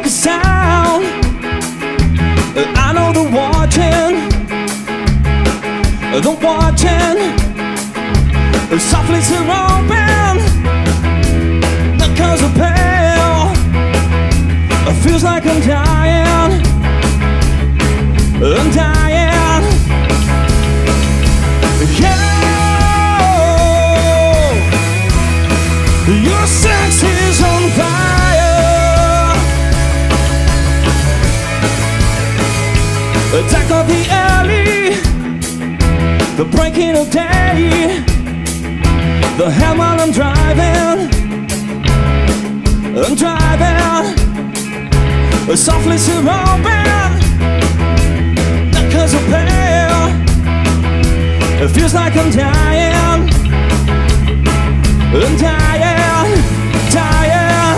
make a sound. I know they're watching, softly to open. The colors are pale. It feels like I'm dying. I'm dying. Yeah, your sex is on fire. Attack of the alley, the breaking of day, the hell while I'm driving, softly to open. The colors are pale. It feels like I'm dying. I'm dying, dying.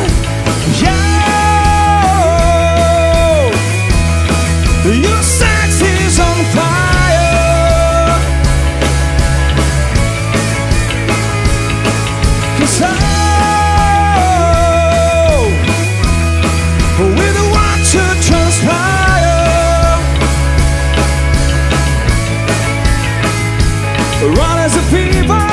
Yeah, your sex is on fire. 'Cause we don't want to transpire. Run as a fever,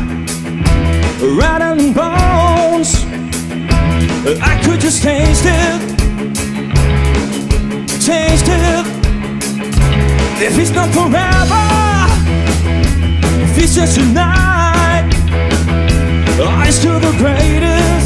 right in bones. I could just taste it, taste it. If it's not forever, if it's just tonight, I still the greatest.